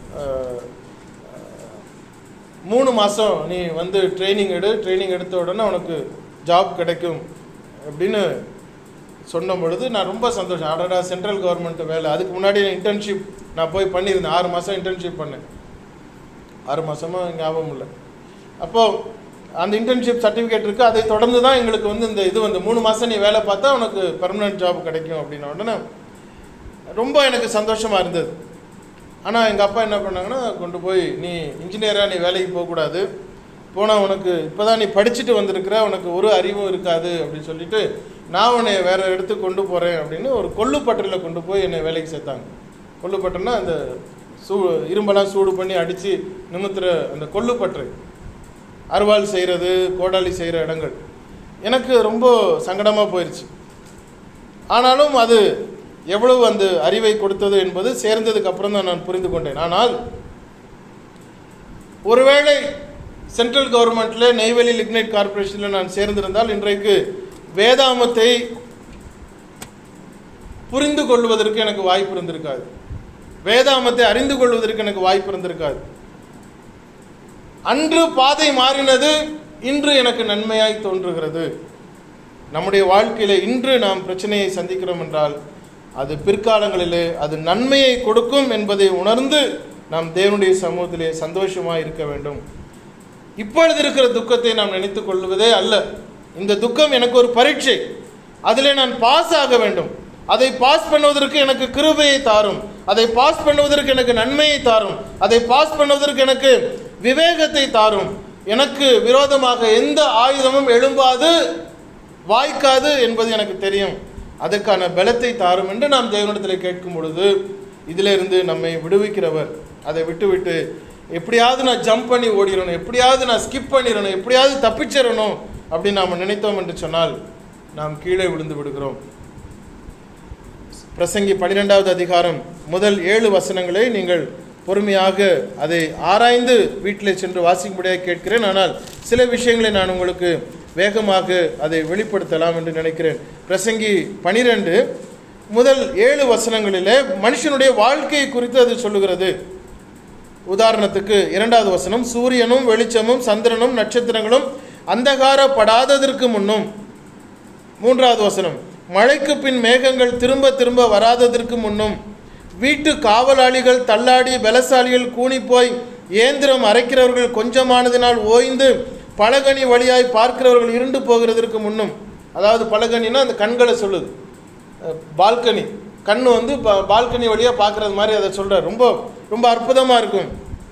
3 மாதம் நீ ட்ரைனிங் எடுத்த உடனே உனக்கு ஜாப் கிடைக்கும் அப்படின்னு சொன்ன பொழுது நான் ரொம்ப சந்தோஷம். அடடா சென்ட்ரல் கவர்மெண்ட் வேலை. அதுக்கு முன்னாடி இன்டர்ன்ஷிப் நான் போய் பண்ணியிருந்தேன், 6 மாதம் இன்டர்ன்ஷிப் பண்ணேன். 6 மாதமாக ஞாபகம் இல்லை. அப்போது அந்த இன்டர்ன்ஷிப் சர்டிஃபிகேட் இருக்குது, அதை தொடர்ந்து தான் எங்களுக்கு இந்த இது 3 மாதம் நீ வேலை பார்த்தா உனக்கு பெர்மனன்ட் ஜாப் கிடைக்கும் அப்படின்ன உடனே ரொம்ப எனக்கு சந்தோஷமாக இருந்தது. ஆனால் எங்கள் அப்பா என்ன பண்ணாங்கன்னா, கொண்டு போய் நீ இன்ஜினியராக நீ வேலைக்கு போகக்கூடாது, போனால் உனக்கு இப்போ தான் நீ படிச்சுட்டு வந்திருக்கிற, உனக்கு ஒரு அறிவும் இருக்காது அப்படின்னு சொல்லிட்டு நான் உன்னை வேறு இடத்துக்கு கொண்டு போகிறேன் அப்படின்னு ஒரு கொள்ளுப்பட்டறையில் கொண்டு போய் என்னை வேலைக்கு சேர்த்தாங்க. கொள்ளுப்பட்டறைனா அந்த இரும்பெல்லாம் சூடு பண்ணி அடித்து நிமித்துற அந்த கொள்ளுப்பட்டறை, அருவாள் செய்கிறது, கோடாலி செய்கிற இடங்கள். எனக்கு ரொம்ப சங்கடமாக போயிடுச்சு. ஆனாலும் அது எவ்வளவு அந்த அறிவை கொடுத்தது என்பது சேர்ந்ததுக்கு அப்புறம் தான் நான் புரிந்து கொண்டேன். ஆனால் ஒருவேளை சென்ட்ரல் கவர்மெண்ட்டில் நெய்வேலி லிக்னைட் கார்பரேஷனில் நான் சேர்ந்திருந்தால் இன்றைக்கு வேதாமத்தை புரிந்து கொள்வதற்கு எனக்கு வாய்ப்பு இருந்திருக்காது, வேதாமத்தை அறிந்து கொள்வதற்கு எனக்கு வாய்ப்பு இருந்திருக்காது. அன்று பாதை மாறினது, இன்று எனக்கு நன்மையாய் தோன்றுகிறது. நம்முடைய வாழ்க்கையில் இன்று நாம் பிரச்சனையை சந்திக்கிறோம் என்றால் அது பிற்காலங்களிலே அது நன்மையை கொடுக்கும் என்பதை உணர்ந்து நாம் தேவனுடைய சமூகத்திலே சந்தோஷமாக இருக்க வேண்டும். இப்பொழுது இருக்கிற துக்கத்தை நாம் நினைத்து கொள்வதே அல்ல. இந்த துக்கம் எனக்கு ஒரு பரீட்சை, அதில் நான் பாஸ் ஆக வேண்டும். அதை பாஸ் பண்ணுவதற்கு எனக்கு கிருபையை தாரும், அதை பாஸ் பண்ணுவதற்கு எனக்கு நன்மையை தாரும், அதை பாஸ் பண்ணுவதற்கு எனக்கு விவேகத்தை தாரும். எனக்கு விரோதமாக எந்த ஆயுதமும் எழும்பாது வாய்க்காது என்பது எனக்கு தெரியும். அதற்கான பலத்தை தாரும் என்று நாம் தேவனிடத்தில் கேட்கும் பொழுது இதிலிருந்து நம்மை விடுவிக்கிறவர். அதை விட்டுவிட்டு எப்படியாவது நான் ஜம்ப் பண்ணி ஓடிடணும், எப்படியாவது நான் ஸ்கிப் பண்ணிடணும், எப்படியாவது தப்பிச்சிடணும் அப்படின்னு நாம் நினைத்தோம் என்று சொன்னால் நாம் கீழே விழுந்து விடுகிறோம். பிரசங்கி 12வது அதிகாரம் முதல் 7 வசனங்களை நீங்கள் பொறுமையாக அதை ஆராய்ந்து வீட்டில் சென்று வாசிக்கும்படியாக கேட்கிறேன். ஆனால் சில விஷயங்களை நான் உங்களுக்கு வேகமாக அதை வெளிப்படுத்தலாம் என்று நினைக்கிறேன். பிரசங்கி 12 முதல் 7 வசனங்களிலே மனுஷனுடைய வாழ்க்கையை குறித்து அது சொல்லுகிறது. உதாரணத்துக்கு 2வது வசனம், சூரியனும் வெளிச்சமும் சந்திரனும் நட்சத்திரங்களும் அந்தகாரப்படாததற்கு முன்னும். 3வது வசனம், மழைக்கு பின் மேகங்கள் திரும்ப திரும்ப வராததற்கு முன்னும். வீட்டு காவலாளிகள் தள்ளாடி பலசாலிகள் கூனி போய் ஏந்திரம் அரைக்கிறவர்கள் கொஞ்சமானதினால் ஓய்ந்து பலகனி வழியாய் பார்க்கிறவர்கள் இருண்டு போகிறதற்கு முன்னும். அதாவது பலகனின்னா அந்த கண்களை சொல்லுது, பால்கனி, கண்ணு வந்து பால்கனி வழியாக பார்க்குறது மாதிரி அதை சொல்கிறார். ரொம்ப ரொம்ப அற்புதமாக இருக்கும்.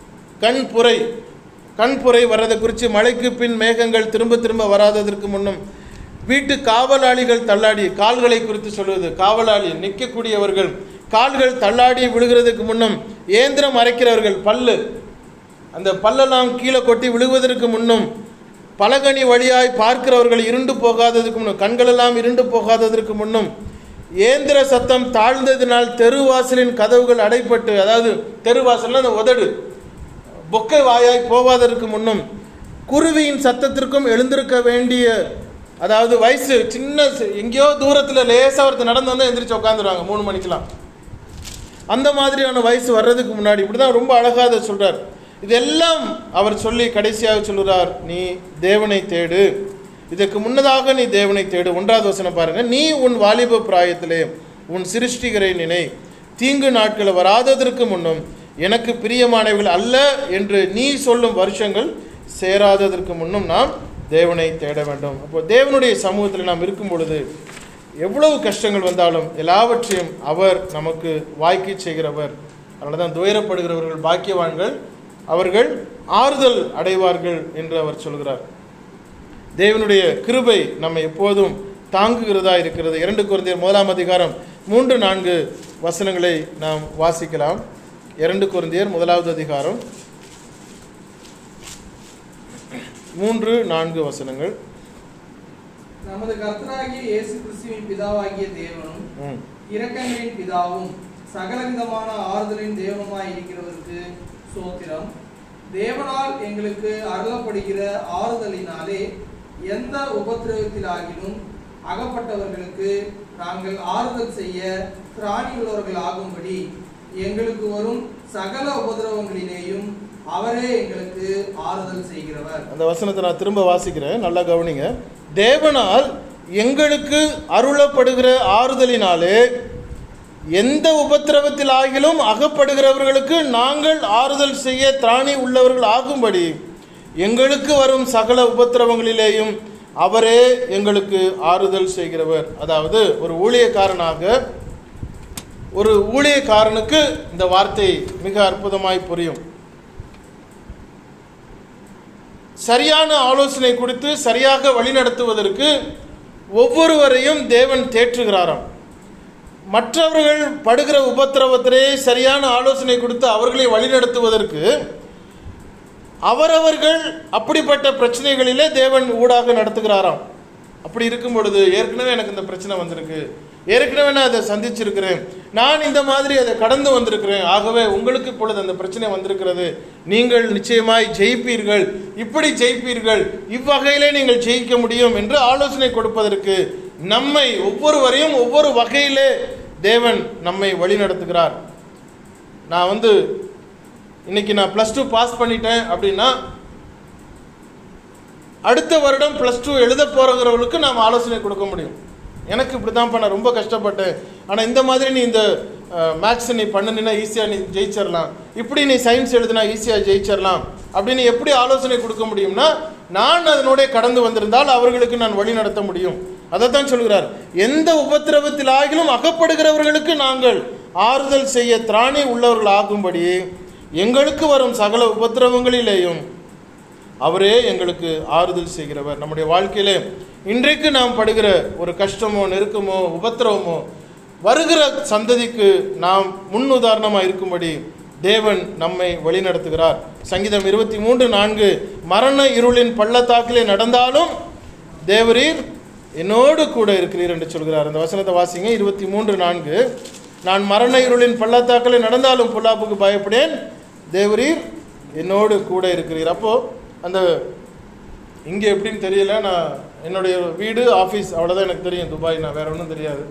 கண்புரை வர்றதை குறித்து, மழைக்கு பின் மேகங்கள் திரும்ப திரும்ப வராததற்கு முன்னும். வீட்டு காவலாளிகள் தள்ளாடி, கால்களை குறித்து சொல்வது, காவலாளி நிற்கக்கூடியவர்கள் கால்கள் தள்ளாடி விழுகிறதுக்கு முன்னும். ஏந்திரம் அரைக்கிறவர்கள் பல்லு, அந்த பல்லெல்லாம் கீழே கொட்டி விழுவதற்கு முன்னும். பலகனி வழியாய் பார்க்கிறவர்கள் இருண்டு போகாததற்கு முன்னும், கண்களெல்லாம் இருண்டு போகாததற்கு முன்னும். ஏந்திர சத்தம் தாழ்ந்ததினால் தெருவாசலின் கதவுகள் அடைப்பட்டு, அதாவது தெருவாசல்னா அந்த உதடு பொக்கை வாயாய் போவாததற்கு முன்னும். குருவியின் சத்தத்திற்கும் எழுந்திருக்க வேண்டிய, அதாவது வயசு சின்ன எங்கேயோ தூரத்தில் லேசாக ஒருத்தர் நடந்து வந்தால் எந்திரிச்சு உட்காந்துருவாங்க 3 மணிக்கெலாம். அந்த மாதிரியான வயசு வர்றதுக்கு முன்னாடி இப்படி தான் ரொம்ப அழகாக அதை சொல்கிறார். இதெல்லாம் அவர் சொல்லி கடைசியாக சொல்கிறார், நீ தேவனை தேடு. இதற்கு முன்னதாக நீ தேவனை தேடு. 1வது வசனம் பாருங்கள், நீ உன் வாலிப பிராயத்திலே உன் சிருஷ்டிகரை நினை, தீங்கு நாட்கள் வராததற்கு முன்னும் எனக்கு பிரியமானவர்கள் அல்ல என்று நீ சொல்லும் வருஷங்கள் சேராததற்கு முன்னும் நாம் தேவனை தேட வேண்டும். அப்போ தேவனுடைய சமூகத்தில் நாம் இருக்கும் பொழுது எவ்வளவு கஷ்டங்கள் வந்தாலும் எல்லாவற்றையும் அவர் நமக்கு வாய்க்க செய்கிறவர். அதனால தான் துயரப்படுகிறவர்கள் பாக்கியவான்கள், அவர்கள் ஆறுதல் அடைவார்கள் என்று அவர் சொல்கிறார். தேவனுடைய கிருபை நம்மை எப்போதும் தாங்குகிறதா இருக்கிறது. 2 கொரிந்தியர் 1ஆம் அதிகாரம் 3-4 வசனங்களை நாம் வாசிக்கலாம். 2 கொரிந்தியர் 1வது அதிகாரம் 3-4 வசனங்கள். நமது கர்த்தராகிய இயேசு கிறிஸ்துவின் பிதாவாகிய தேவனும் இரக்கங்களின் பிதாவும் சகலவிதமான ஆறுதலின் தேவனுமாய் இருக்கிறவருக்கு ஸ்தோத்திரம். தேவனால் எங்களுக்கு அருளப்படுகிற ஆறுதலினாலே எந்த உபத்திரவத்திலாகிலும் அகப்பட்டவர்களுக்கு நாங்கள் ஆறுதல் செய்ய திராணியுள்ளவர்கள் ஆகும்படி எங்களுக்கு வரும் சகல உபதிரவங்களிலேயும் அவரே எங்களுக்கு ஆறுதல் செய்கிறவர். அந்த வசனத்தை நான் திரும்ப வாசிக்கிறேன், நல்லா கவனிங்க. தேவனால் எங்களுக்கு அருளப்படுகிற ஆறுதலினாலே எந்த உபத்திரவத்தில் ஆகிலும் அகப்படுகிறவர்களுக்கு நாங்கள் ஆறுதல் செய்ய திராணி உள்ளவர்கள் ஆகும்படி எங்களுக்கு வரும் சகல உபத்திரவங்களிலேயும் அவரே எங்களுக்கு ஆறுதல் செய்கிறவர். அதாவது ஒரு ஊழியக்காரனுக்கு இந்த வார்த்தை மிக அற்புதமாய் புரியும். சரியான ஆலோசனை கொடுத்து சரியாக வழிநடத்துவதற்கு ஒவ்வொருவரையும் தேவன் தேற்றுகிறாராம். மற்றவர்கள் படுகிற உபத்திரவத்திலே சரியான ஆலோசனை கொடுத்து அவர்களை வழிநடத்துவதற்கு அவரவர்கள் அப்படிப்பட்ட பிரச்சனைகளிலே தேவன் ஊடாக நடத்துகிறாராம். அப்படி இருக்கும் பொழுது, ஏற்கனவே எனக்கு இந்த பிரச்சனை வந்திருக்கு, ஏற்கனவே நான் அதை சந்திச்சிருக்கிறேன், நான் இந்த மாதிரி அதை கடந்து வந்திருக்கிறேன், ஆகவே உங்களுக்கு இப்பொழுது அந்த பிரச்சனை வந்திருக்கிறது, நீங்கள் நிச்சயமாய் ஜெயிப்பீர்கள், இப்படி ஜெயிப்பீர்கள், இவ்வகையிலே நீங்கள் ஜெயிக்க முடியும் என்று ஆலோசனை கொடுப்பதற்கு நம்மை ஒவ்வொருவரையும் ஒவ்வொரு வகையிலே தேவன் நம்மை வழி நடத்துகிறார். நான் இன்னைக்கு நான் +2 பாஸ் பண்ணிட்டேன் அப்படின்னா அடுத்த வருடம் +2 எழுத போகிறவர்களுக்கு நாம் ஆலோசனை கொடுக்க முடியும். எனக்கு இப்படி தான் நான் ரொம்ப கஷ்டப்பட்டேன், ஆனால் இந்த மாதிரி நீ இந்த மேக்ஸ் நீ பண்ணினா ஈஸியாக நீ ஜெயிச்சிடலாம், இப்படி நீ சயின்ஸ் எழுதுனா ஈஸியாக ஜெயிச்சிடலாம் அப்படின்னு எப்படி ஆலோசனை கொடுக்க முடியும்னா, நான் அதனுடைய கடந்து வந்திருந்தால் அவர்களுக்கு நான் வழி நடத்த முடியும். அதைத்தான் சொல்கிறார், எந்த உபத்திரவத்தில் ஆகிலும் அகப்படுகிறவர்களுக்கு நாங்கள் ஆறுதல் செய்ய திராணி உள்ளவர்கள் ஆகும்படி எங்களுக்கு வரும் சகல உபத்திரவங்களிலேயும் அவரே எங்களுக்கு ஆறுதல் செய்கிறவர். நம்முடைய வாழ்க்கையிலே இன்றைக்கு நாம் படுகிற ஒரு கஷ்டமோ நெருக்கமோ உபத்திரவமோ வருகிற சந்ததிக்கு நாம் முன் உதாரணமாக இருக்கும்படி தேவன் நம்மை வழிநடத்துகிறார். சங்கீதம் 23:4, மரண இருளின் பள்ளத்தாக்கிலே நடந்தாலும் தேவரீர் என்னோடு கூட இருக்கிறீர் என்று சொல்கிறார். அந்த வசனத்தை வாசிங்க. 23:4, நான் மரண இருளின் பள்ளத்தாக்கிலே நடந்தாலும் பொல்லாப்புக்கு பயப்படேன், தேவரீர் என்னோடு கூட இருக்கிறீர். அப்போது அந்த இங்கே எப்படின்னு தெரியல, நான் என்னுடைய வீடு ஆஃபீஸ் அவ்வளோதான் எனக்கு தெரியும், துபாய் நான் வேறு ஒன்றும் தெரியாது.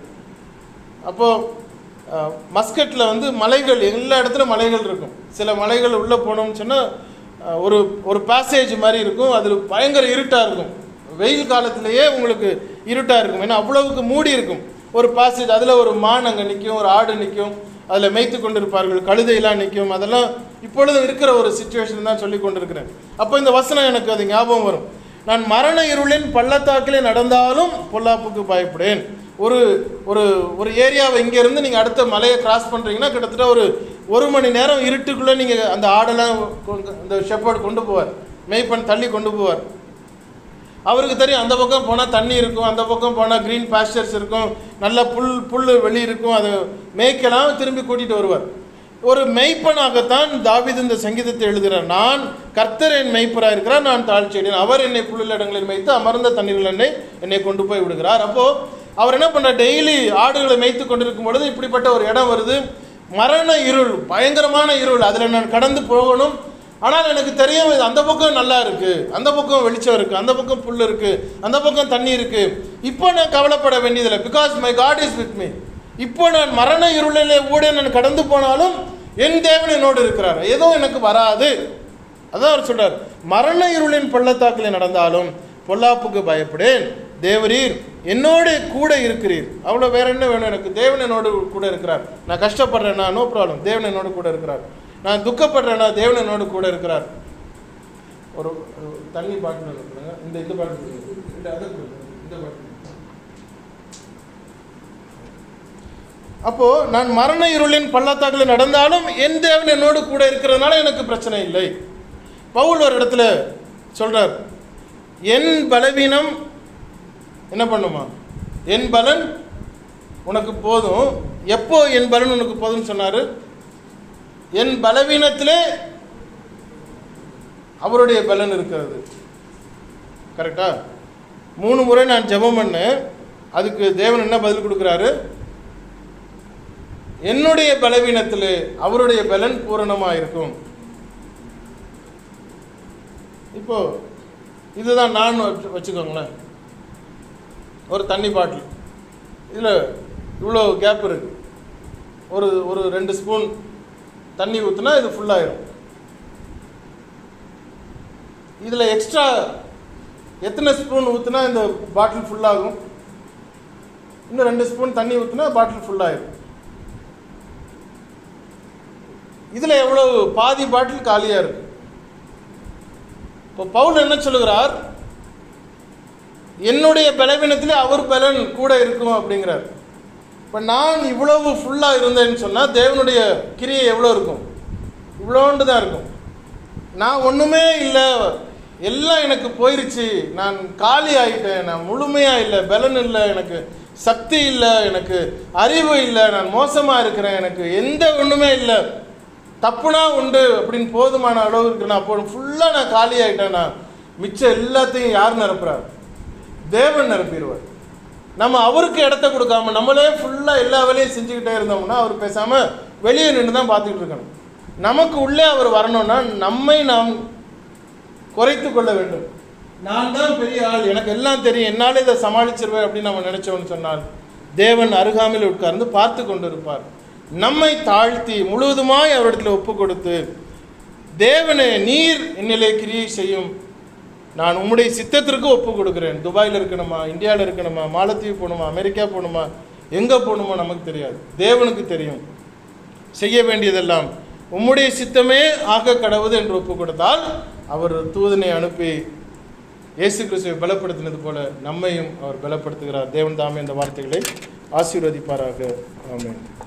அப்போது மஸ்கட்டில் வந்து மலைகள், எல்லா இடத்துலையும் மலைகள் இருக்கும். சில மலைகள் உள்ளே போனோம்னு சொன்னால் ஒரு ஒரு பேசேஜ் மாதிரி இருக்கும், அது பயங்கர இருட்டாக இருக்கும். வெயில் காலத்திலேயே உங்களுக்கு இருட்டாக இருக்கும், ஏன்னா அவ்வளவுக்கு மூடி இருக்கும் ஒரு பேசேஜ். அதில் ஒரு மான் அங்கே நிற்கும், ஒரு ஆடு நிற்கும், அதில் மேய்த்து கொண்டிருப்பார்கள், கழுதையெல்லாம் நிற்கும். அதெல்லாம் இப்பொழுது இருக்கிற ஒரு சிச்சுவேஷன் தான் சொல்லி கொண்டிருக்கிறேன். அப்போ இந்த வசனம் எனக்கு அது ஞாபகம் வரும். நான் மரண இருளின் பள்ளத்தாக்கிலே நடந்தாலும் பொல்லாப்புக்கு பயப்படேன். ஒரு ஒரு ஒரு ஏரியாவை இங்கேருந்து நீங்கள் அடுத்த மலையை கிராஸ் பண்ணுறீங்கன்னா கிட்டத்தட்ட ஒரு மணி நேரம் இருட்டுக்குள்ளே நீங்கள் அந்த ஆடெல்லாம் இந்த ஷெப்பர்ட் கொண்டு போவார், மேய்ப்பன் தள்ளி கொண்டு போவார். அவருக்கு தெரியும் அந்த பக்கம் போனால் தண்ணி இருக்கும், அந்த பக்கம் போனால் க்ரீன் பாஸ்டர்ஸ் இருக்கும், நல்ல புல் வெளி இருக்கும், அதை மேய்க்கலாம், திரும்பி கூட்டிகிட்டு வருவார். ஒரு மெய்ப்பனாகத்தான் தாவீது இந்த சங்கீதத்தை எழுதுகிறார். நான் கர்த்தர் என் மெய்ப்பராக இருக்கிறார், நான் தாழ்ச்சியேன், அவர் என்னை புல்லுள்ள இடங்களில் மேய்த்து அமர்ந்த தண்ணீர்கள் என்னை கொண்டு போய் விடுகிறார். அப்போது அவர் என்ன பண்ணுறார், டெய்லி ஆடுகளை மேய்த்து கொண்டிருக்கும் பொழுது இப்படிப்பட்ட ஒரு இடம் வருது, மரண இருள், பயங்கரமான இருள், அதில் நான் கடந்து போகணும். ஆனால் எனக்கு தெரியும் அந்த பக்கம் நல்லா இருக்குது, அந்த பக்கம் வெளிச்சம் இருக்குது, அந்த பக்கம் புல் இருக்குது, அந்த பக்கம் தண்ணி இருக்குது. இப்போ நான் கவலைப்பட வேண்டியதில்லை, because my God is with me. இப்போ நான் மரண இருளிலே ஊட நான் கடந்து போனாலும் என் தேவன் என்னோடு இருக்கிறார், ஏதோ எனக்கு வராது. அதான் அவர் சொல்றார், மரண இருளின் பள்ளத்தாக்கில் நடந்தாலும் பொல்லாப்புக்கு பயப்படேன், தேவரீர் என்னோட கூட இருக்கிறீர். அவ்வளோ வேற என்ன வேணும் எனக்கு, தேவன் என்னோடு கூட இருக்கிறார். நான் கஷ்டப்படுறேன்னா நோ ப்ராப்ளம், தேவன் என்னோடு கூட இருக்கிறார். நான் துக்கப்படுறேன்னா தேவன் என்னோடு கூட இருக்கிறார். ஒரு தண்ணி பாட்டில் கொடுங்க, இந்த பாட்டில் இந்த பாட்டில். அப்போ நான் மரண இருளின் பள்ளத்தாக்கில் நடந்தாலும் என் தேவன் என்னோடு கூட இருக்கிறதுனால எனக்கு பிரச்சனை இல்லை. பவுல் ஒரு இடத்துல சொல்றார், என் பலவீனம் என்ன பண்ணுமா, என் பலன் உனக்கு போதும். எப்போ என் பலன் உனக்கு போதும்னு சொன்னாரு, என் பலவீனத்திலே அவருடைய பலன் இருக்கிறது. கரெக்டா? 3 முறை நான் ஜெபம் பண்ணேன், அதுக்கு தேவன் என்ன பதில் கொடுக்குறாரு, என்னுடைய பலவீனத்திலே அவருடைய பலன் பூரணமாக இருக்கும். இப்போ இதுதான் நான் வச்சுக்கோங்களேன், ஒரு தண்ணி பாட்டில், இதில் இவ்வளோ கேப் இருக்கு, ஒரு 2 ஸ்பூன் தண்ணி ஊற்றுனா இது ஃபுல்லாயிரும். இதில் எக்ஸ்ட்ரா எத்தனை ஸ்பூன் ஊற்றுனா இந்த பாட்டில் ஃபுல்லாகும், இன்னும் 2 ஸ்பூன் தண்ணி ஊற்றுனா பாட்டில் ஃபுல்லாயிரும். இதில் எவ்வளோ, பாதி பாட்டில் காலியாக இருக்கு. இப்போ பவுல் என்ன சொல்லுகிறார், என்னுடைய பலவீனத்திலே அவர் பலன் கூட இருக்கும் அப்படிங்கிறார். இப்போ நான் இவ்வளவு ஃபுல்லாக இருந்தேன்னு சொன்னால் தேவனுடைய கிரியை எவ்வளோ இருக்கும், இவ்வளோண்டு தான் இருக்கும். நான் ஒன்றுமே இல்லை, எல்லாம் எனக்கு போயிருச்சு, நான் காலி ஆகிட்டேன், நான் முழுமையாக இல்லை, பலன் இல்லை, எனக்கு சக்தி இல்லை, எனக்கு அறிவு இல்லை, நான் மோசமாக இருக்கிறேன், எனக்கு எந்த ஒன்றுமே இல்லை, தப்புனா உண்டு அப்படின்னு போதுமான அளவு இருக்குன்னா, அப்போ ஃபுல்லாக நான் காலி ஆகிட்டேன்னா மிச்சம் எல்லாத்தையும் யார் நிரப்புறார், தேவன் நிரப்பிடுவார். நம்ம அவருக்கு இடத்த கொடுக்காம நம்மளே ஃபுல்லாக எல்லா வேலையும் செஞ்சுக்கிட்டே இருந்தோம்னா அவர் பேசாமல் வெளியே நின்று தான் பார்த்துக்கிட்டு இருக்கணும். நமக்கு உள்ளே அவர் வரணும்னா நம்மை நாம் குறைத்து கொள்ள வேண்டும். நான் தான் பெரிய ஆள், எனக்கு எல்லாம் தெரியும், என்னாலே இதை சமாளிச்சிருவேன் அப்படின்னு நம்ம நினைச்சோம்னு சொன்னால் தேவன் அருகாமையில் உட்கார்ந்து பார்த்து கொண்டு இருப்பார். நம்மை தாழ்த்தி முழுவதுமாய் அவரிடத்தில் ஒப்பு கொடுத்து, தேவனே நீர் என்னிலே கிரியை செய்யும், நான் உம்முடைய சித்தத்திற்கு ஒப்பு கொடுக்குறேன். துபாயில் இருக்கணுமா, இந்தியாவில் இருக்கணுமா, மாலத்தீவு போகணுமா, அமெரிக்கா போகணுமா, எங்கே போகணுமோ நமக்கு தெரியாது, தேவனுக்கு தெரியும். செய்ய வேண்டியதெல்லாம் உம்முடைய சித்தமே ஆக கடவுது என்று ஒப்பு கொடுத்தால் அவர் தூதனை அனுப்பி இயேசு கிறிஸ்துவை பலப்படுத்தினது போல நம்மையும் அவர் பலப்படுத்துகிறார். தேவன் தாமே இந்த வார்த்தைகளை ஆசீர்வதிப்பாராக. ஆமென்.